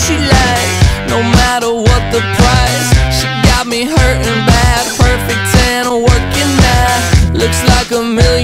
she like, no matter what the price. She got me hurting bad, perfect 10 working now. Looks like $1 million.